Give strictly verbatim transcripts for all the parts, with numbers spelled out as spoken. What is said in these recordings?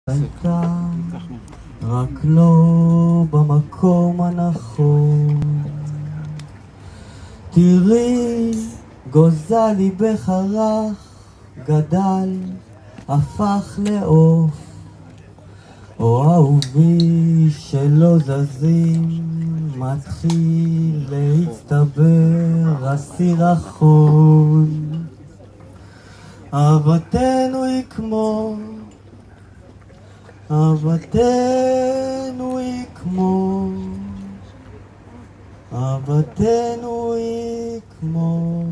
הייתה רק לא במקום הנכון. תראי, גוזלי בחרך, גדל, הפך לעוף. או אהובי שלא זזים, מתחיל להצטבר הסירחון. אהבתנו היא כמו, אהבתנו היא כמו, אהבתנו היא כמו.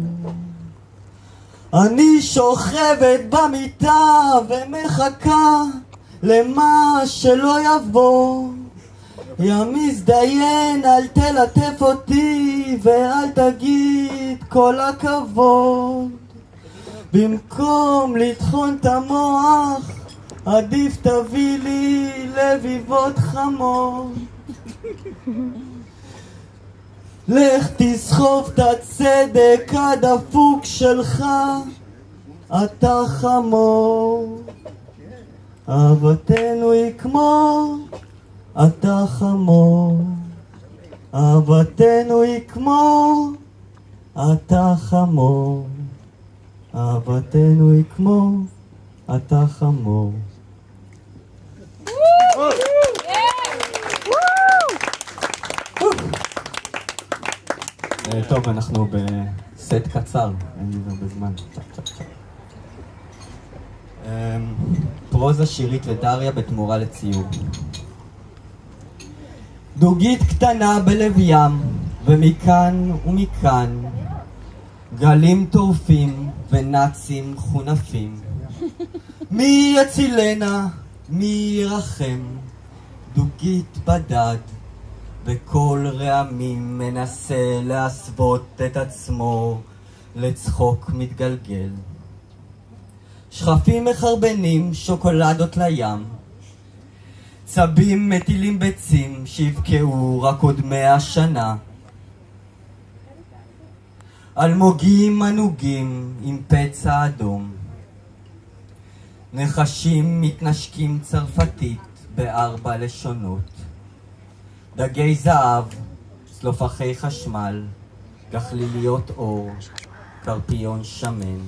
אני שוכבת במיטה ומחכה למה שלא יבוא. יא מזדיין, אל תלטף אותי ואל תגיד כל הכבוד. במקום לטחון את המוח, עדיף תביא לי לביבות חמות. לך תסחוב את הצדק הדפוק שלך, אתה חמור. אהבתנו היא כמו, אתה חמור. אהבתנו היא כמו, אתה חמור. אהבתנו היא כמו, אתה חמור. טוב, אנחנו בסט קצר, אין לי הרבה זמן. פרוזה שירית לדריה בתמורה לציור. דוגית קטנה בלב ים, ומכאן ומכאן גלים טורפים ונאצים חונפים. מי יצילנה, מי ירחם? דוגית בדד בכל רעמים מנסה להסוות את עצמו לצחוק מתגלגל. שכפים מחרבנים שוקולדות לים, צבים מטילים ביצים שיבקעו רק עוד מאה שנה. אלמוגים ענוגים עם פצע אדום, נחשים מתנשקים צרפתית בארבע לשונות. דגי זהב, צלופחי חשמל, גחליליות אור, קרפיון שמן.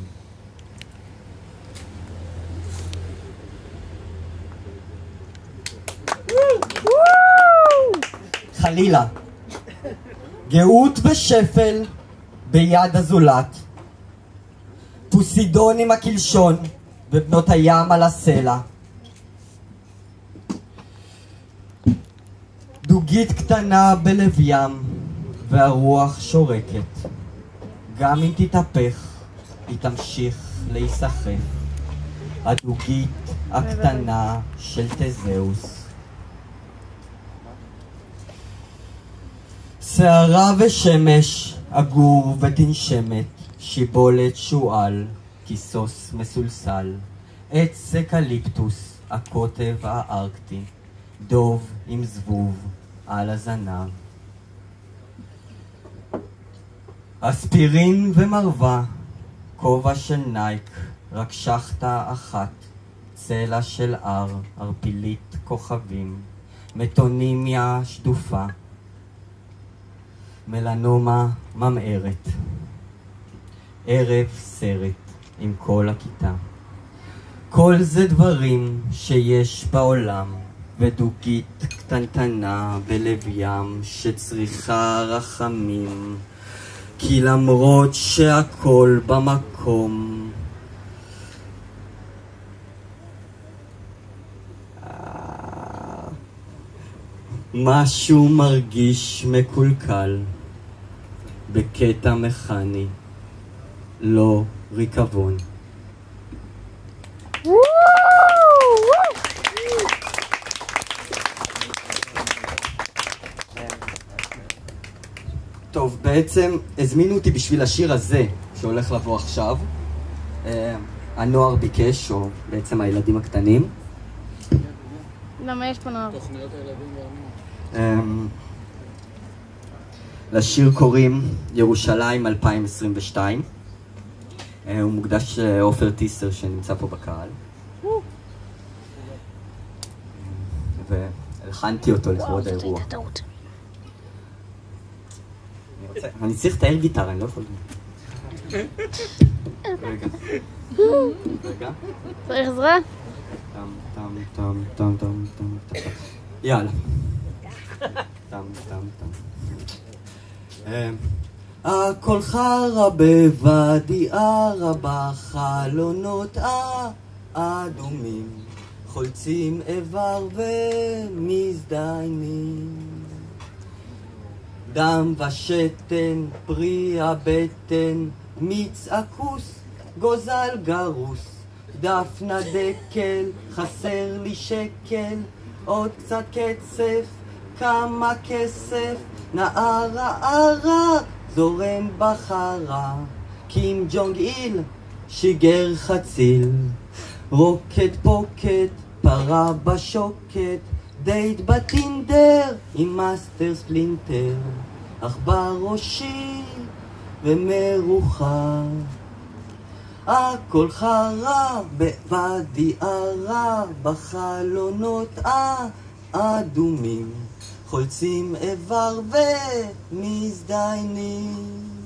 חלילה, גאות בשפל ביד הזולת, פוסידון עם הקלשון ובנות הים על הסלע. דוגית קטנה בלב ים והרוח שורקת, גם אם תתהפך היא תמשיך להיסחף. הדוגית הקטנה של תזאוס. שערה ושמש, אגור ותנשמת, שיבולת שועל, כיסוס מסולסל, עץ אקליפטוס, הקוטב הארקטי, דוב עם זבוב על הזנב. אספירין ומרווה, כובע של נייק, רק שחטה אחת, צלע של אר, ערפילית כוכבים, מטונימיה שדופה, מלנומה ממארת. ערב סרט עם כל הכיתה. כל זה דברים שיש בעולם, ודוגית קטנטנה בלב ים שצריכה רחמים, כי למרות שהכל במקום, משהו מרגיש מקולקל, בקטע מכני, לא ריקבון. טוב, בעצם הזמינו אותי בשביל השיר הזה שהולך לבוא עכשיו. הנוער ביקש, או בעצם הילדים הקטנים. למה יש פה נוער? תוכניות הילדים והנוער. לשיר קוראים ירושלים אלפיים עשרים ושתיים. הוא מוקדש לעופר טיסר שנמצא פה בקהל. והלחנתי אותו לכבוד האירוע. אני צריך לתאר גיטרה, אני לא יכול... רגע. רגע. צריך עזרה? טם, טם, טם, טם, טם, טם, טם. יאללה. טם, טם, טם. הכל חרא בוואדי ערה, בחלונות האדומים, חולצים איבר ומזדיינים. דם ושתן, פרי הבטן, מיץ עכוס, גוזל גרוס, דפנה דקל, חסר לי שקל, עוד קצת קצף, כמה כסף, נערה ערק, זורם בחרה, קים ג'ונג איל, שיגר חציל, רוקט פוקט, פרה בשוקט, דייט בטינדר עם מאסטר ספלינטר, אך בראשי ומרוחה. הכל חרא בוואדי ערה, בחלונות האדומים, חולצים איבר ומזדיינים.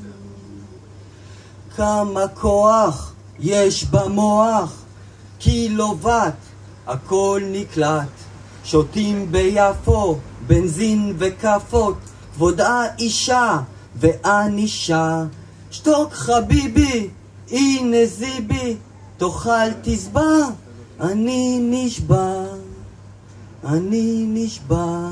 כמה כוח יש במוח, קילוואט, הכל נקלט. שותים ביפו, בנזין וכפות, כבוד האישה ואנישה. שתוק חביבי, הנה זיבי, תאכל תשבע, אני נשבע, אני נשבע.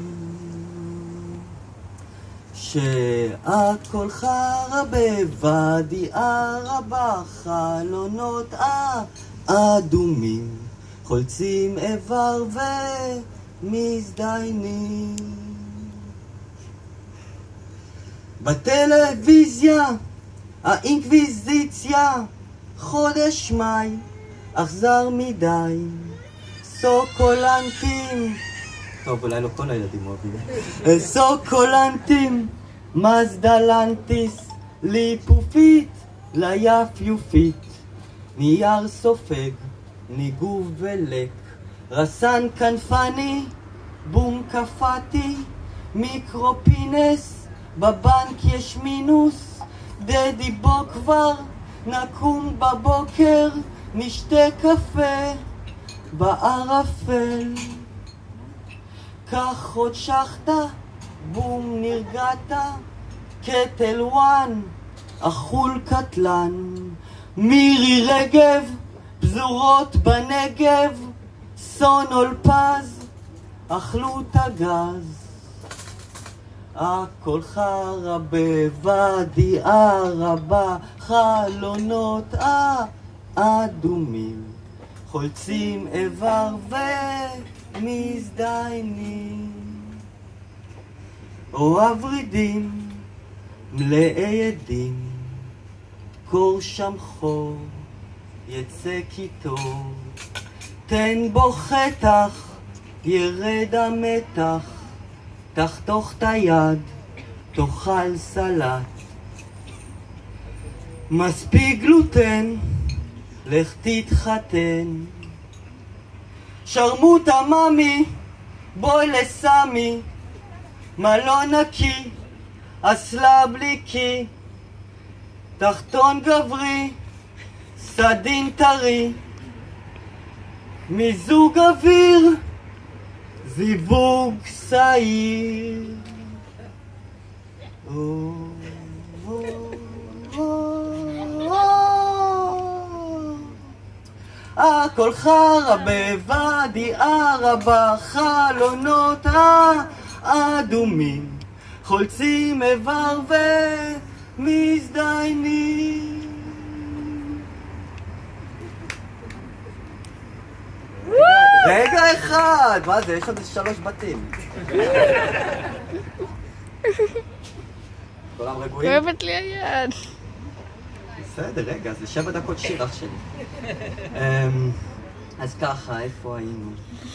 שהכל חרא בוואדי ערה, בחלונות האדומים, חולצים איבר ומזדיינים. בטלוויזיה האינקוויזיציה, חודש מאי אכזר מדי, סוקולנטים, טוב אולי לא כל הילדים אוהבים, סוקולנטים, מזדלנטיס, ליפופית ליפיופית, נייר סופג, ניגוב ולק, רסן כנפני, בום קפתי, מיקרופינס, בבנק יש מינוס, דדי בו כבר, נקום בבוקר, נשתה קפה בערפל. קח עוד שחטה, בום נרגעת, קטל וואן, אכול קטלן, מירי רגב, פזורות בנגב, סונול פז, אכלו את הגז. הכל חרא בוואדי ערה, בחלונות האדומים, חולצים איבר ומזדיינים. או הוורידים מלאי עדים, קור שם חור, יצא קיטור, תן בו חתך, ירד המתח, תחתוך את היד, תאכל סלט. מספיק גלוטן, לך תתחתן. שרמוטה ממי, בואי לסמי, מלון נקי, אסלה בלי קי, תחתון גברי, סדין טרי, מיזוג אוויר, זיווג שעיר. הכל חרא בוואדי ערה, בחלונות האדומים, חולצים איבר ומזדיינים. רגע אחד, מה זה? יש עוד שלוש בתים. כולם רגועים? כואבת לי היד. בסדר, רגע, זה שבע דקות שיר אח שלי. אז ככה, איפה היינו?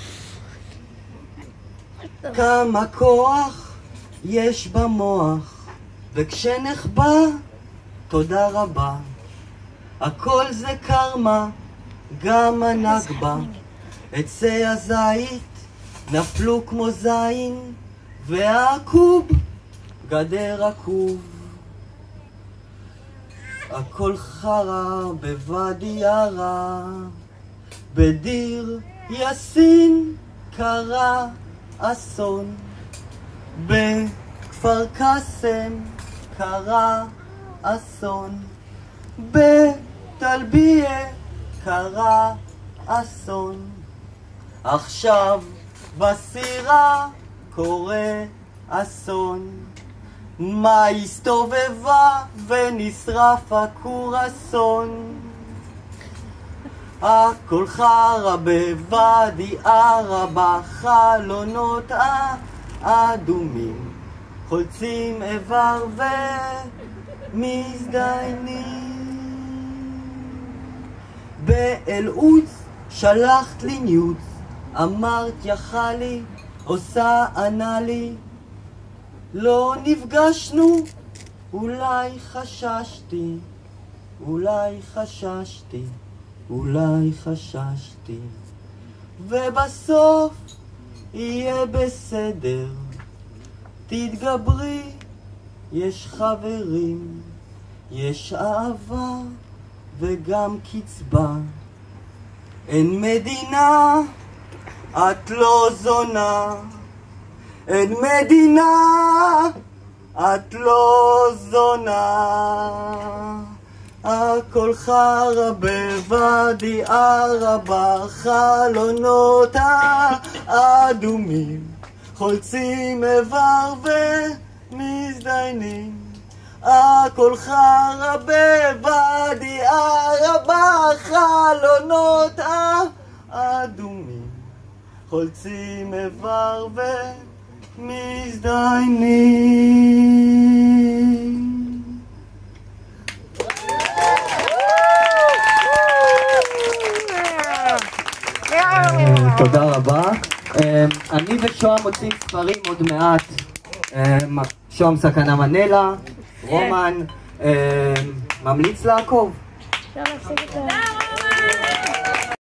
כמה כוח יש במוח, וכשנחבא, תודה רבה. הכל זה קרמה, גם הנגבה. עצי הזית נפלו כמו זין והעקוב גדר עקוב. הכל חרה בוואדי ערה, בדיר יאסין קרה אסון, בכפר קאסם קרה אסון, בטלביה קרה אסון. עכשיו בסירה קורה אסון, מה הסתובבה ונשרף הקורסון. הכל חרה בוואדי ערה, בחלונות האדומים חולצים איבר ומזדיינים. באל-עוץ שלחת לי ניוץ, אמרת יחה לי, עושה ענה לי, לא נפגשנו, אולי חששתי, אולי חששתי, אולי חששתי, ובסוף יהיה בסדר, תתגברי, יש חברים, יש אהבה וגם קצבה. אין מדינה, את לא זונה, אין מדינה, את לא זונה. הכל חרה בוואדי ערה, בחלונות האדומים חולצים איבר ומזדיינים. הכל חרה בוואדי ערה, בחלונות האדומים חולצים איבר ומזדיינים. תודה רבה. אני ושוהם מוצאים ספרים עוד מעט. שוהם סכנה מנלה, רומן ממליץ לעקוב. אפשר להפסיק את ה...